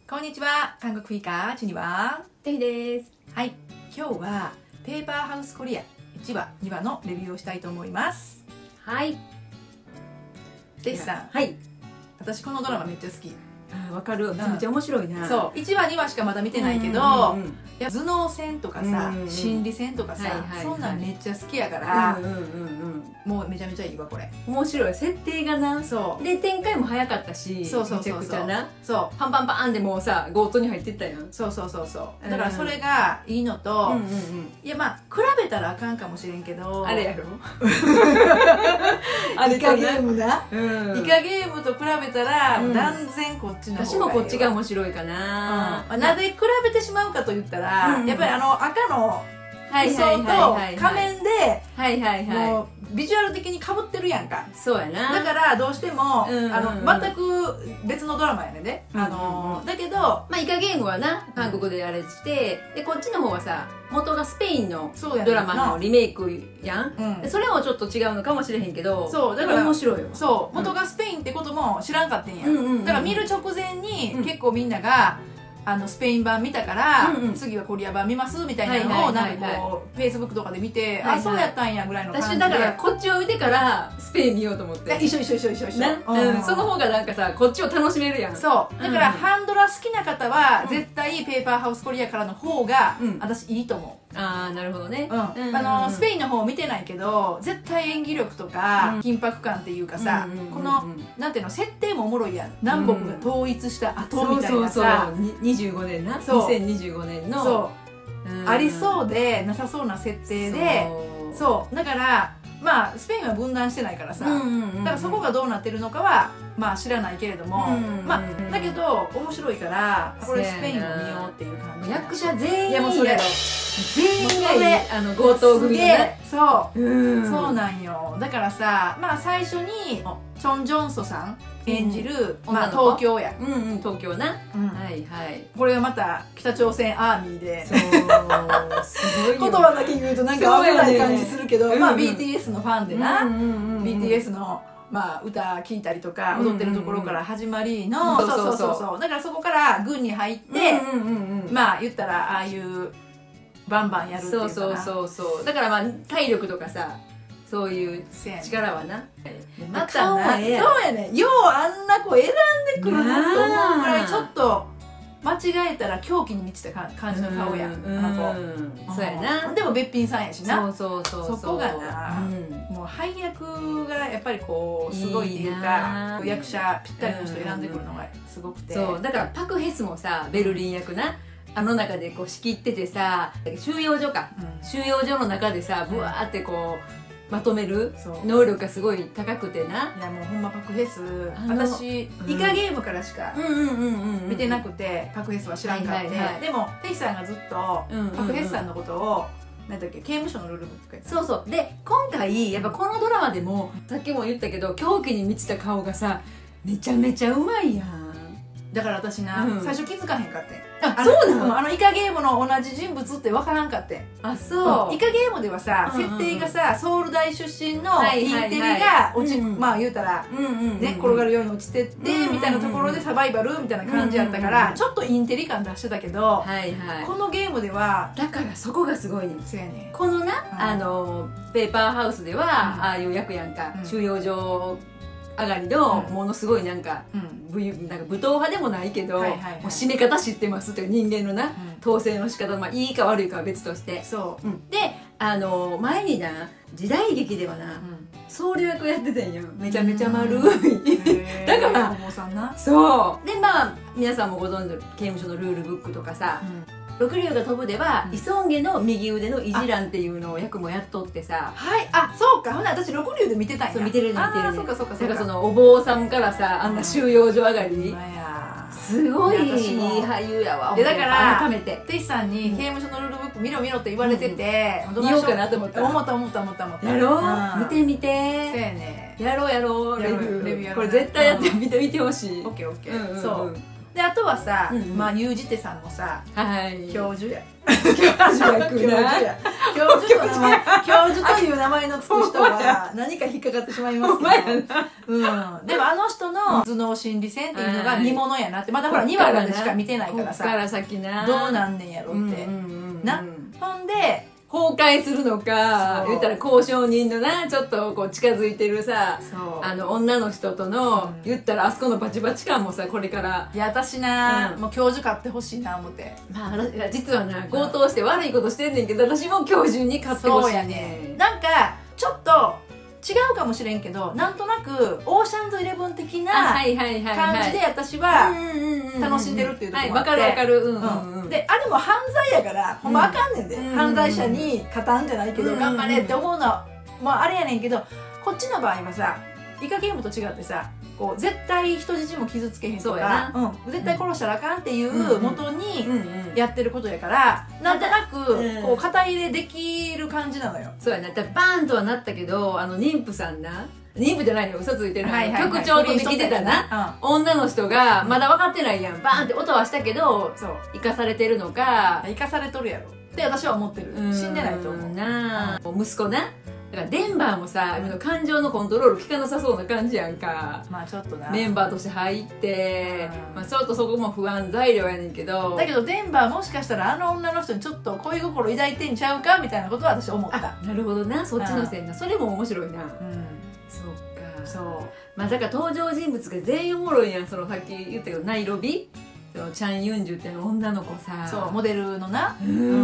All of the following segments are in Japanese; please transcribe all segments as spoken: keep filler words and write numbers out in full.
こんにちは。韓国フィーカーチニワてひです。 はい、今日はペーパーハウスコリアいちわにわのレビューをしたいと思います。 はい。 てひさん、 はい。 私このドラマめっちゃ好き。 あ、わかる。めちゃめちゃ面白いな。 そう、いちわにわしかまだ見てないけど、いや頭脳戦とかさ、心理戦とかさ、そんなんめっちゃ好きやから、もうめちゃめちゃいいわこれ。 面白い設定がな。 そう。 で展開も早かったし、 そうそうそうそう。 めちゃくちゃな。 そう。 パンパンパンでもうさ強盗に入ってったやん。 そうそうそうそう。だからそれがいいのと、いやまあ比べたらあかんかもしれんけど、 あれやろ。 イカゲームな。イカゲームと比べたら断然こっちの方がいいわ。 私もこっちが面白いかな。 なぜ比べてしまうかと言ったら、やっぱりあの赤の服装と仮面でもうビジュアル的にかぶってるやんか。 そうやな。 だからどうしてもあの全く別のドラマやねんで。あのだけどまあイカゲームはな韓国であれしてでこっちの方はさ元がスペインのドラマのリメイクやん。それもちょっと違うのかもしれへんけど、そうだから面白いよ。 そう元がスペインってことも知らんかってんやん。だから見る直前に結構みんながあのスペイン版見たから、うんうん、次はコリア版見ますみたいなのをなんかこうフェイスブックとかで見て、あそうやったんやぐらいの感じで、 私だからこっちを見てからスペイン見ようと思って。 一緒一緒一緒一緒一緒、 うん、その方がなんかさこっちを楽しめるやん。 そうだから、うん、ハンドラ好きな方は絶対ペーパーハウスコリアからの方が、うん、私いいと思う。 ああなるほどね。 あのスペインの方見てないけど絶対演技力とか、うん、緊迫感っていうかさ、このなんていうの設定もおもろいやん。南北が統一した後みたいなさ、 にじゅうごねんなにせんにじゅうごねんのそうありそうでなさそうな設定で、そうだからまあスペインは分断してないからさ、だからそこがどうなってるのかはまあ知らないけれども、まあだけど面白いからこれスペインを見ようっていう感じ。 役者全員いやもうそれ全員があの強盗組で、 そうそうなんよ。だからさ、まあ最初にチョン・ジョンソさん演じる東京や、 うんうん東京な、はいはい。 これがまた北朝鮮アーミーで、 そうすごい言葉だけ言うとなんか危ない感じするけど、まあ ビーティーエス のファンでな、 ビーティーエス のまあ歌聴いたりとか踊ってるところから始まりの、そうそうそうそう、だからそこから軍に入って、まあ言ったらああいうバンバンやるっていうかな。 そうそうそうそう。だからまあ体力とかさそういう力はな。 またな、そうやね。ようあんな子選んでくるなと思うぐらいちょっと間違えたら狂気に満ちた感じの顔やん、あの子。そうやな。 でもべっぴんさんやしな。 そうそうそう。 そこがな、もう配役がやっぱりこうすごいっていうか、役者ぴったりの人選んでくるのがすごくて。 そうだからパク・ヘスもさベルリン役な。あの中でこう仕切っててさ収容所か、うん、収容所の中でさブワーってこうまとめる能力がすごい高くてな。 いやもうほんまパクフェス私、うん、イカゲームからしか見てなくてパクフェスは知らんかって、でもテイさんがずっとパクフェスさんのことをなんだっけ刑務所のルールブックやった。 そうそうで今回やっぱこのドラマでもさっきも言ったけど狂気に満ちた顔がさめちゃめちゃうまいやん。 だから私な、うん、最初気づかへんかってん。 あ、そうなの？ あのイカゲームの同じ人物って分からんかってん。 あ、そう。 イカゲームではさ、設定がさ、ソウル大出身のインテリが落ち、まあ言うたらね転がるように落ちてってみたいなところでサバイバルみたいな感じやったから、ちょっとインテリ感出してたけど、このゲームではだからそこがすごいね。 そうやね。 このなあのペーパーハウスではああいう役やんか、収容所上がりのものすごいなんか、うん、なんか武闘派でもないけど締め方知ってますっていう人間のな、うん、統制の仕方、まあ、いいか悪いかは別としてそう、うん、であの前にな時代劇ではな、うん、僧侶役やってたんやん。めちゃめちゃ丸いだからそうでまあ皆さんもご存知の刑務所のルールブックとかさ、うん六竜が飛ぶでは、イソンゲの右腕のイジランっていうのを役もやっとってさ。 はい、あ、そうか。ほな私六竜で見てたんや。 そう見てる見てる。あ、 そうかそうかそうか。 だからそのお坊さんからさ、あんな収容所上がり。すごい俳優やわ。 でだから改めてテイさんに刑務所のルールブック見ろ見ろって言われてて、 見ようかなと思った。 思った思った思った思った。 やろう。見てみて。 そうやね。 やろうやろう。レビューレビュー。これ絶対やって見てみてほしい。 オッケーオッケー。そう。であとはさ、まあユージテさんのさ、教授や。 授役な。 教授と名前、教授という名前のつく人が何か引っかかってしまいますけど。うん。でもあの人の頭脳心理戦っていうのが見ものやなって、まだほらにわまでしか見てないからさ。 こっから先な。 どうなんねんやろって。な。ほんで、 崩壊するのか、言ったら交渉人のな、ちょっとこう近づいてるさ、あの女の人との、うん、言ったらあそこのバチバチ感もさ、これから。 いや、私な、うん、もう教授買ってほしいな、思って。 まあ、実はな、強盗して悪いことしてんねんけど、私も教授に買ってほしいね。そうやね。 なんか、ちょっと、違うかもしれんけど、なんとなくオーシャンズイレブン的な感じで私は楽しんでるっていうところもあって、 わかるわかる。 で、あれも犯罪やからほんまあかんねんで、犯罪者に勝たんじゃないけど頑張れって思うのはまああれやねんけど、こっちの場合はさ、イカゲームと違ってさ、こう絶対人質も傷つけへんとか、うん、絶対殺したらあかんっていう元にやってることやから、なんとなくこう肩入れできる感じなのよ。 そうやな。だバーンとはなったけど、あの妊婦さんな、妊婦じゃないの、嘘ついてるの、局長と来てたな、女の人がまだ分かってないやん、バーンって音はしたけど、生かされてるのか、 生かされとるやろって私は思ってる。死んでないと思うな。息子な、だからデンバーもさ、うん、感情のコントロール効かなさそうな感じやんか。 まあちょっとな、 メンバーとして入って、うん、まあちょっとそこも不安材料やねんけど、 だけどデンバーもしかしたらあの女の人にちょっと恋心抱いてんちゃうかみたいなことは私思った。 なるほどな、そっちの線な、うん、それも面白いな。うん、そっか。そう。まあだから登場人物が全員おもろいやん。そのさっき言ったけどナイロビ、そのチャン・ユンジュっていう女の子さ、 そうモデルのな、うん、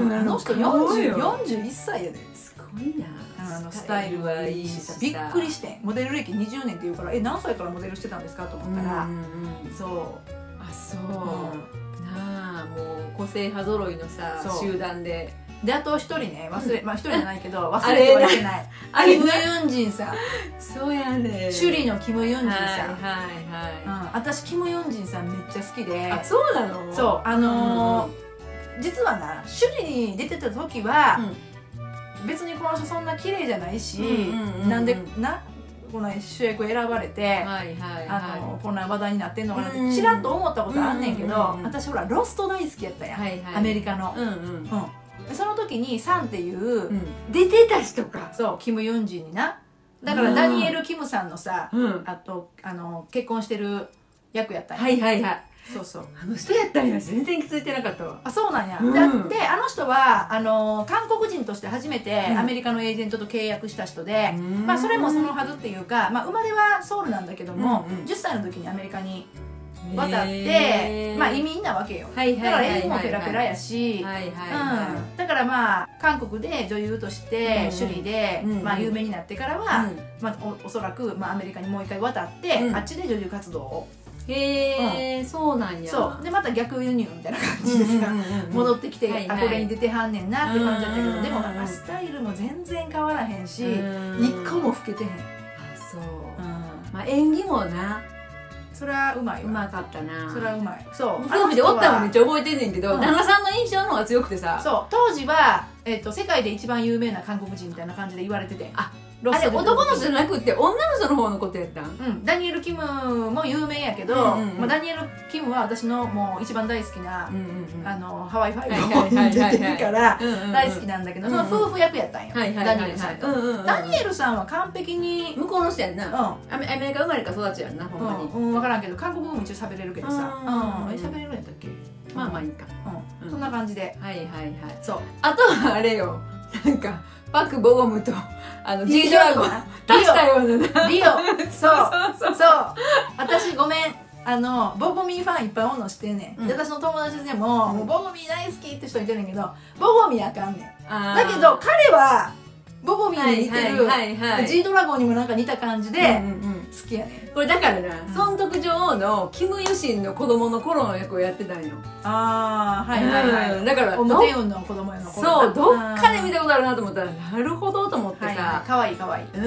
あの人よんじゅう、よんじゅういっさいやで。 すごいな。 あのスタイルはいいしさ、びっくりしてモデル歴にじゅうねんっていうから、え何歳からモデルしてたんですかと思ったら、そうあそう、なあ、もう個性派揃いのさ集団で。 であと一人ね、忘れ、まあ一人じゃないけど忘れてはいけないキム・ユンジンさん。 そうやね、 首里のキム・ユンジンさん。 はいはい。 私キム・ユンジンさんめっちゃ好きで。 あ、そうなの。 そう、あの実はな、首里に出てた時は別にこの人そんな綺麗じゃないし、なんでなこの主役選ばれてこんな話題になってんのかなってちらっと思ったことあんねんけど、私ほらロスト大好きやったやん、アメリカの。その時にサンっていう出てた人か、 そうキム・ユンジンにな、だからダニエル・キムさんのさ、あとあの結婚してる役やったんや。 はいはいはい。 そうそう、 あの人やったんや。全然気づいてなかったわ。 あ、そうなんや。であの人はあの韓国人として初めてアメリカのエージェントと契約した人で、まあそれもそのはずっていうか、まあ生まれはソウルなんだけどもじゅっさいの時にアメリカに渡ってまあ移民なわけよ。だから英語もペラペラやし、だからまあ韓国で女優として首里でまあ有名になってからはまあ お, おそらくまあアメリカにもう一回渡ってあっちで女優活動を。 へえ、うん、そうなんや。 そうでまた逆輸入みたいな感じですが戻ってきて、はい、あこれに出てはんねんなって感じだったけど、でもなんかスタイルも全然変わらへんし一個も老けてへん。あ、 そう、うん、まあ演技もな、 それはうまいわ。 うまかったな。 それはうまい。そう夫婦でおったのめっちゃ覚えてんねんけど、うん、旦那さんの印象の方が強くてさ、 そう当時は、えー、と世界で一番有名な韓国人みたいな感じで言われてて、 ああれ男の人じゃなくて女の人の方のことやったん。うん、 ダニエル・キムも有名やけど、まあダニエル・キムは私のもう一番大好きなあのハワイファイブの方に出てるから大好きなんだけど、その夫婦役やったんよ、ダニエルさんと。ダニエルさんは完璧に向こうの人やんな、アメリカ生まれか育ちやんな、ほんまに。 うん、分からんけど韓国語も一応喋れるけどさ、うん、喋れるんやったっけ。 まあまあいいか、 うん、そんな感じで。 はいはいはい。 そう、 あとはあれよ、なんかパク・ボゴムとあの G ドラゴン出したようなリオ。そうそうそう、私ごめん、あのボゴミーファンいっぱいおんの知ってんねん、うん、で私の友達でも、うん、もうボゴミー大好きって人いてるんやけど、ボゴミーあかんねん。だけど彼はボゴミーに似てる G ドラゴンにもなんか似た感じで好きやねん。 これだからな、孫徳女王のキム・ユシンの子供の頃の役をやってたんよ。 ああ、はいはいはい。だからオムテウンの子供やの頃。 そう、どっかで見たことあるなと思ったら、なるほどと思ってさ、 かわいいかわいい。 うん、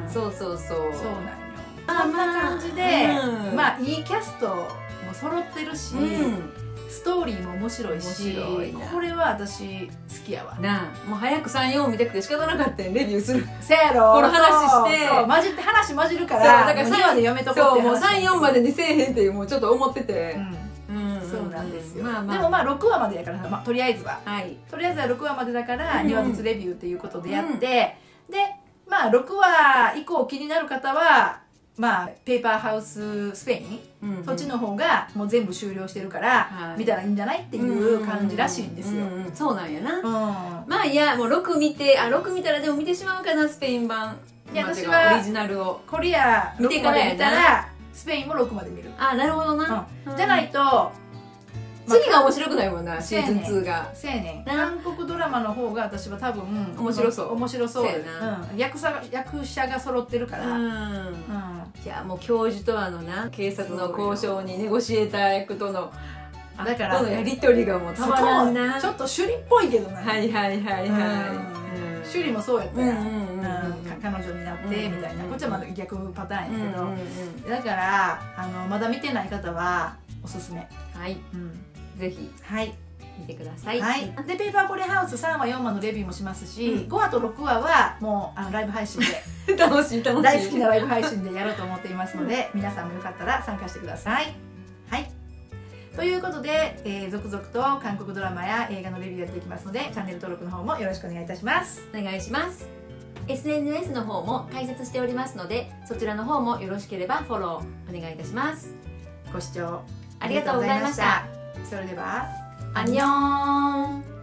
そうそうそう。 そうなんよ。そんな感じで、まあいいキャストも揃ってるし、ストーリーも面白いし、これは私好きやわなあ。もう早くさん、よん見たくて仕方なかったん、レビューする。 せやろ、 この話して混じって話混じるから、だからさんわでやめとこうって。 もうさん、よんまでにせえへんっていうもうちょっと思ってて、 そうなんよ。 なんですよ。でもまあろくわまでだから、まあ、とりあえずは、はい、とりあえずはろくわまでだからにわずつレビューっていうことでやって、うん、でまあろくわ以降気になる方はまあペーパーハウススペイン、うんうん、そっちの方がもう全部終了してるから、はい、見たらいいんじゃないっていう感じらしいんですよ。 そうなんやな、うん、まあいやもうろく見て、あろく見たらでも見てしまうかな、スペイン版。いや私はオリジナルをコリア見てから見たらスペインもろくまで見る。 あ、なるほどな、 うん、じゃないと次が面白くないもんな、シーズンツーが。 せやねん、韓国ドラマの方が私は多分面白そう、 面白そうやな、うん、役者役者が揃ってるから。うん、うん、 いやもう教授とあのな警察の交渉にネゴシエーター役とのだからのやり取りがもうたまらんな。 ちょっと首里っぽいけどな。 はいはいはいはい、 首里もそうやったやん、彼女になってみたいな。こっちはまだ逆パターンやけど、だからあのまだ見てない方はおすすめ。 はい、うん、ぜひはい見てください。 はい、でペーパーコレハウスさんわよんわのレビューもしますし、うん、ごわとろくわはもうあのライブ配信で楽しい楽しい大好きなライブ配信でやろうと思っていますので、皆さんもよかったら参加してください。はい、ということで、えー、続々と韓国ドラマや映画のレビューやっていきますので、チャンネル登録の方もよろしくお願いいたします。 お願いします。 エスエヌエス の方も開設しておりますので、そちらの方もよろしければフォローお願いいたします。 ご視聴ありがとうございました。 それではアンニョン。